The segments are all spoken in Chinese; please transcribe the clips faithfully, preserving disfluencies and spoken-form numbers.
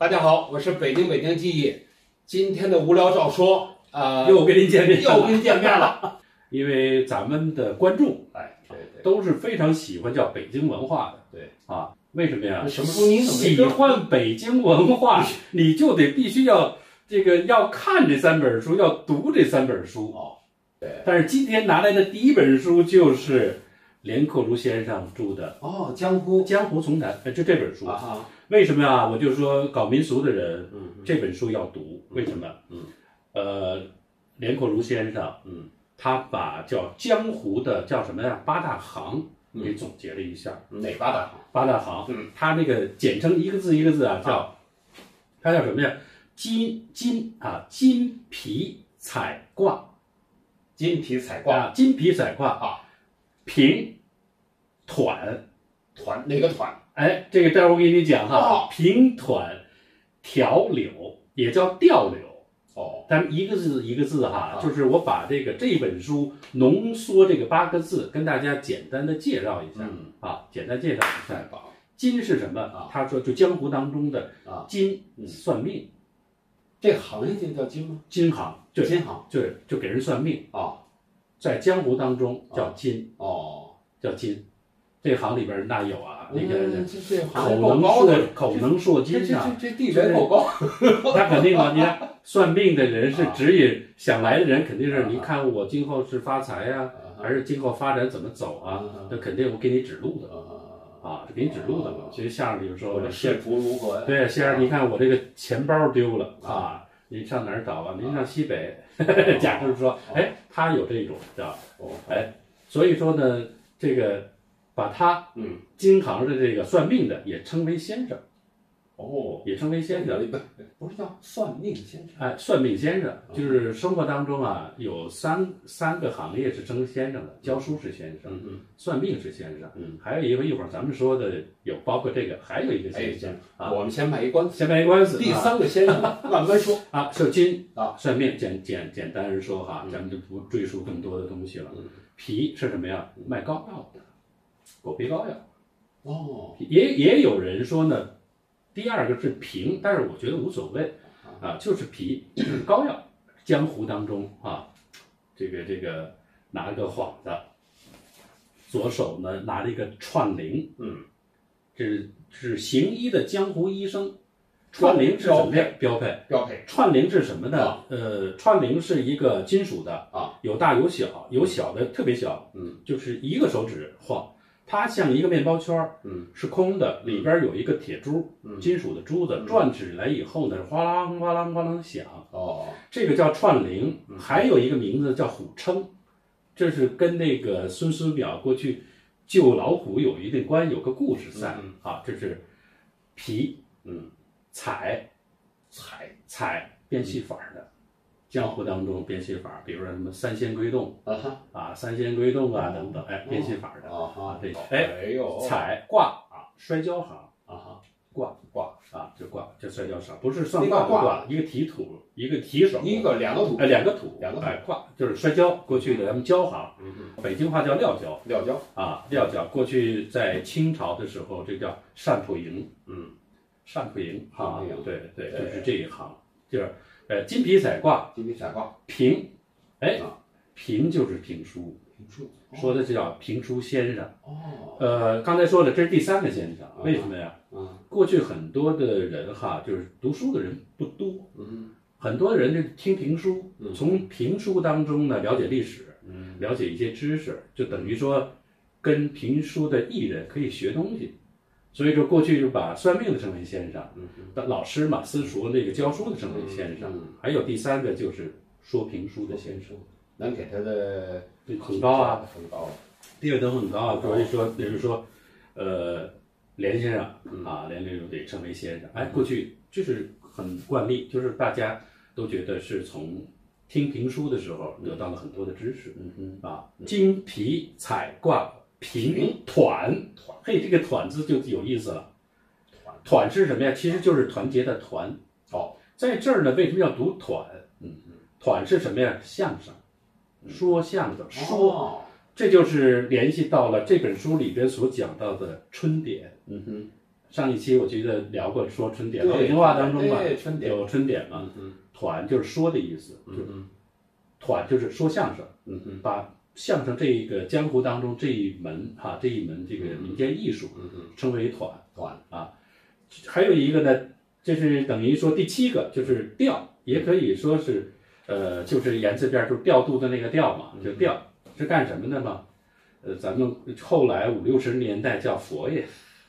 大家好，我是北京北京记忆。今天的无聊照说啊、呃， 又跟您见面， 又跟您见面了。 因为咱们的观众哎，对对， 都是非常喜欢叫北京文化的， 对啊，为什么呀？ 什么时候你怎么喜欢北京文化，你就得必须要这个要看这三本书，要读这三本书哦。对， 但是今天拿来的第一本书就是连克如先生著的哦，江湖江湖丛谈，就这本书啊哈。 为什么呀？我就说搞民俗的人， 嗯， 这本书要读，为什么？ 嗯， 呃，连克如先生， 嗯， 他把叫江湖的叫什么呀？八大行给总结了一下。 哪八大行？ 八大行， 嗯， 他那个简称一个字一个字啊，叫它叫什么呀？金金啊，金皮彩卦， 金皮彩卦啊，金皮彩卦啊， 平团团哪个团？ 哎，这个待会儿我给你讲哈， 哦、 平团调柳也叫调柳哦， 但是一个字一个字哈， 啊、 就是我把这个这本书浓缩这个八个字，跟大家简单的介绍一下、 嗯、 啊，简单介绍一下。 太棒了。 金是什么？ 啊、 他说就江湖当中的啊， 金、 嗯、 算命， 这个行业就叫金吗？ 金行，就金行， 就就给人算命啊， 在江湖当中叫金哦， 叫金。这行里边那有啊，那个嗯、这这口能硕口能硕金啊，这这这地位够高。 那肯定啊，你看算命的人是指引想来的人，肯定是你看我今后是发财呀、啊，还是今后发展怎么走啊？那肯定我给你指路的啊，是给你指路的嘛。其实相声里说， 我仕途如何？ 对，先生，你看我这个钱包丢了啊，您上哪儿找啊？您上西北。假设说，哎，他有这种知道？哎，所以说呢，这个。把他， 嗯， 金行的这个算命的也称为先生， 哦， 也称为先生， 不不是叫算命先生， 哎，算命先生就是生活当中啊，有三三个行业是称先生的，教书是先生， 嗯， 算命是先生， 嗯， 还有一个一会儿咱们说的有包括这个，还有一个先生啊， 我们先卖一关子， 先卖一关子， 第三个先生慢慢说啊，是金啊， 算命简简简单说哈，咱们就不赘述更多的东西了。皮是什么呀？卖膏药的。狗皮膏药， 哦， 也也有人说呢，第二个是平，但是我觉得无所谓啊，就是皮，就是膏药。江湖当中啊，这个这个拿个幌子，左手呢拿着一个串铃， 嗯， 这是是行医的江湖医生。串铃是什么呀？标配， 标配。 串铃是什么呢？ 啊、 呃，串铃是一个金属的啊， 有大有小，有小的特别小， 嗯， 就是一个手指晃。它像一个面包圈， 嗯， 是空的，里边有一个铁珠， 嗯， 金属的珠子，转起来以后呢，哗啦哗啦哗啦响。 哦， 这个叫串铃，还有一个名字叫虎称，这是跟那个孙思邈过去救老虎有一定关，有个故事在、 嗯、 啊。这是皮， 嗯， 彩， 彩彩变戏法的。江湖当中变戏法，比如说什么三仙归洞啊哈啊，三仙归洞啊等等，哎，变戏法的啊哈， 这哎哎呦， 彩卦啊，摔跤行啊哈， 卦卦啊，这卦这摔跤行，不是算卦的卦，一个提土，一个提手， 一个两个土， 哎，两个土， 两个土， 哎，卦就是摔跤，过去的咱们跤行， 嗯北京话叫撂跤， 撂跤啊，撂跤，过去在清朝的时候，这叫善铺营， 嗯， 善铺营啊，对对， 对就是这一行，就是。呃，金皮彩卦， 金皮彩卦， 评，哎， 啊、 评就是评书， 评书、 哦、说的是叫评书先生。 哦， 呃，刚才说的这是第三个先生，为什么呀？ 嗯， 过去很多的人哈，就是读书的人不多， 嗯， 很多人就听评书， 嗯、 从评书当中呢了解历史， 嗯， 了解一些知识，就等于说跟评书的艺人可以学东西。所以说，过去就把算命的称为先生， 嗯， 老师嘛，私塾那个教书的称为先生， 嗯， 还有第三个就是说评书的先生， 能给他的很高啊， 很高， 地位都很高啊。所以说，比如说，呃，连先生啊，连这种得称为先生。哎，过去就是很惯例，就是大家都觉得是从听评书的时候得到了很多的知识， 嗯哼啊，金皮彩卦。评团，嘿，这个团字就有意思了。团是什么呀？其实就是团结的团。 哦， 在这儿呢，为什么要读团？ 嗯嗯， 团是什么呀？相声，说相声，说， 哦、 这就是联系到了这本书里边所讲到的春典。 嗯哼， 上一期我记得聊过，说春典，北京话当中嘛， 春典有春典嘛， 嗯团就是说的意思， 嗯就是团就是说相声， 嗯嗯把相声这一个江湖当中这一门哈、这一门这个民间艺术嗯嗯称为团团啊。还有一个呢，这是等于说第七个就是调，也可以说是呃就是言字边就是调度的那个调嘛，就调是干什么的嘛？呃，咱们后来五六十年代叫佛爷。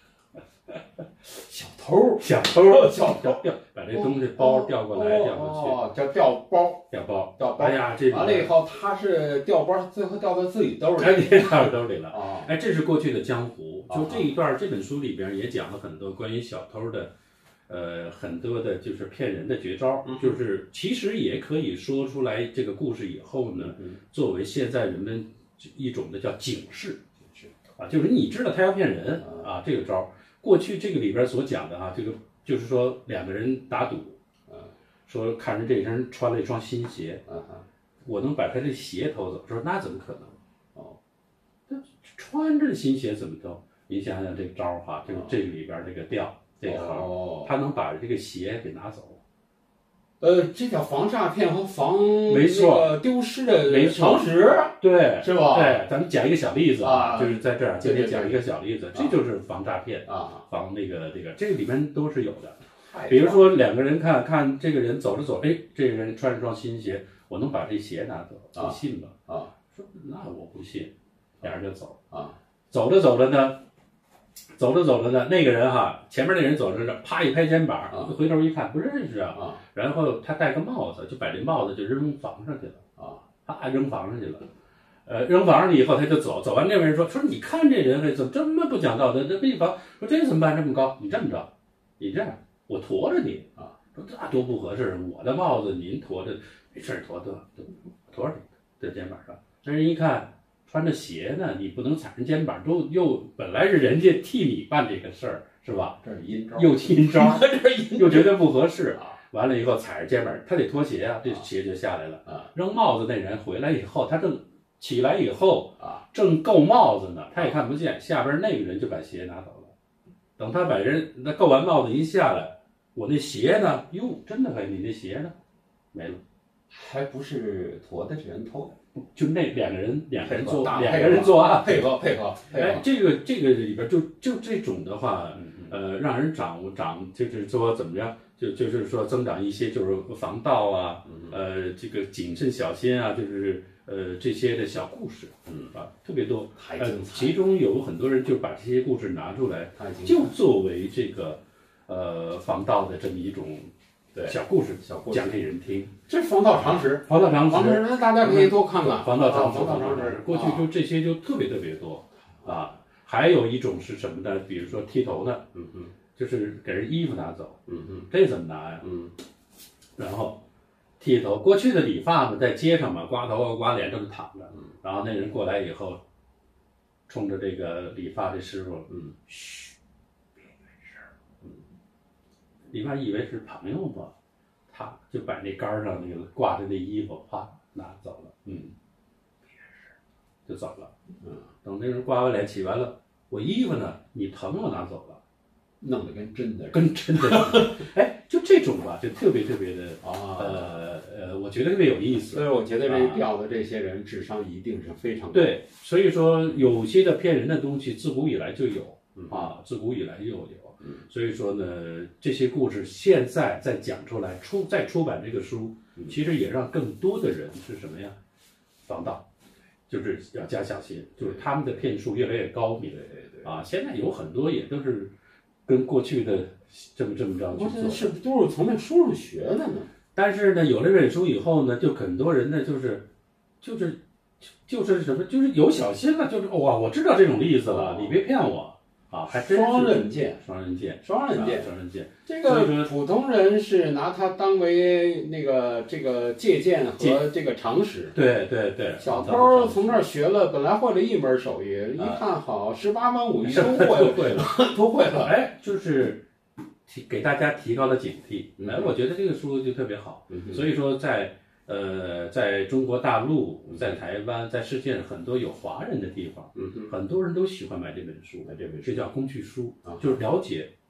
小偷， 小偷， 小偷调把这东西包调过来，调过哦，叫调包， 去，调包， 调包。 哎呀，这完了以后，他是调包，最后掉到自己兜里， 赶紧到兜里了。 啊， 哎，这是过去的江湖。 啊就这一段，这本书里边也讲了很多关于小偷的，呃，很多的就是骗人的绝招。 嗯就是其实也可以说出来这个故事以后呢， 嗯作为现在人们一种的叫警示是啊，就是你知道他要骗人啊，这个招。过去这个里边所讲的啊，这个就是说两个人打赌， 嗯说看人这人穿了一双新鞋， 嗯我能把他这鞋偷走。说那怎么可能？ 哦， 他穿着新鞋怎么偷？您想想这个招儿哈，这个这个里边这个调这个行， 哦， 他能把这个鞋给拿走。 呃，这叫防诈骗和防没错那个丢失的没错常识， 对， 是吧？ 对，咱们讲一个小例子啊就是在这儿今对对对天讲一个小例子，这就是防诈骗、 啊， 防那个这个，这个里面都是有的。 太比如说两个人看看这个人走着走，哎，这个人穿着双新鞋，我能把这鞋拿走， 啊你信吗？ 啊说那我不信，俩人就走。 啊走着走着呢，走着走着呢，那个人哈，前面那人走着着，啪一拍肩膀， 啊回头一看不认识啊， 啊然后他戴个帽子，就把这帽子就扔房上去了， 啊啪扔房上去了。呃，扔房上去以后他就走，走完那边人说说你看这人哎怎么这么不讲道德？这被房说这怎么办？这么高？你这么着，你这样我驮着你啊， 说这多不合适，我的帽子您驮着，没事儿驮驮驮着你在肩膀上。那人一看。穿着鞋呢，你不能踩人肩膀，又又本来是人家替你办这个事儿，是吧？ 这是阴招， 又阴招， 这是阴又觉得不合适啊。 完了以后踩着肩膀，他得脱鞋啊，这鞋就下来了。 啊扔帽子那人回来以后，他正起来以后啊， 正够帽子呢，他也看不见，下边那个人就把鞋拿走了。等他把人那够完帽子一下来，我那鞋呢？哟，真的还你那鞋呢？没了。 还不是驮的，是人偷的。 就那两个人，两个人做大两个人作案， 配合配合配哎合，， 这个这个里边就就这种的话， 嗯呃，让人长长就是说怎么样，就就是说增长一些就是防盗啊， 嗯呃，这个谨慎小心啊，就是呃这些的小故事， 嗯啊，特别多。呃太精，彩其中有很多人就把这些故事拿出来， 太精彩就作为这个呃防盗的这么一种对小故事小故事讲给人听。 这是防盗常识， 防盗常防识， 盗常识大家可以多看看。 防盗常识， 防盗常识， 过去就这些就特别特别多啊。还有一种是什么呢？比如说剃头的， 嗯嗯就是给人衣服拿走， 嗯嗯这怎么拿呀？ 嗯然后剃头，过去的理发嘛，在街上嘛，刮头发、刮脸都是躺着，然后那人过来以后，冲着这个理发的师傅， 嗯， 嘘，别吱声，嗯，理发以为是朋友嘛，他就把那杆儿上那个挂着那衣服，啪拿走了，嗯，别吱声，就走了，嗯，等那人刮完脸起完了，我衣服呢？你疼我拿走了。 弄得跟真的跟真的，哎，就这种吧，就特别特别的， 啊。 呃呃，我觉得特别有意思。 所以我觉得这钓的这些人智商一定是非常高。 对，所以说有些的骗人的东西，自古以来就有嗯啊，自古以来就有。 嗯所以说呢，这些故事现在再讲出来，出再出版这个书， 嗯其实也让更多的人是什么呀？防盗，就是要加小心，就是他们的骗术越来越高明。 对对对。 啊，现在有很多也都是跟过去的这么这么着去做， 我这是不是都是从那书上学的呢？ 但是呢，有了这本书以后呢，就很多人呢，就是就是就是什么，就是有小心了，就是哇，我知道这种例子了， 哦你别骗我啊，还真是双刃剑， 双刃剑， 双刃剑啊，双刃剑。 这所以说个普通人是拿它当为那个这个借鉴和这个常识。 对对对， 小偷从这儿学了，本来会了一门手艺，一看好十八般武艺都会都会了， 都会了。 哎，就是提给大家提高了警惕。 嗯哎，我觉得这个书就特别好。 嗯所以说在，呃，在中国大陆、在台湾、在世界上很多有华人的地方， 嗯哼， 很多人都喜欢买这本书。 买这本书这叫工具书啊， 就是了解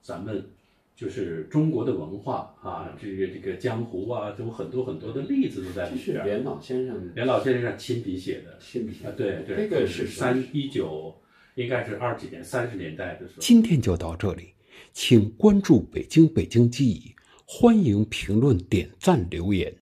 咱们就是中国的文化啊，这个这个江湖啊，有很多很多的例子都在里边。 这是连老先生， 连老先生亲笔写的， 亲笔写的啊，对对， 这个是三一九，应该是二几年，三十年代的时候。 今天就到这里，请关注北京北京记忆，欢迎评论、点赞、留言。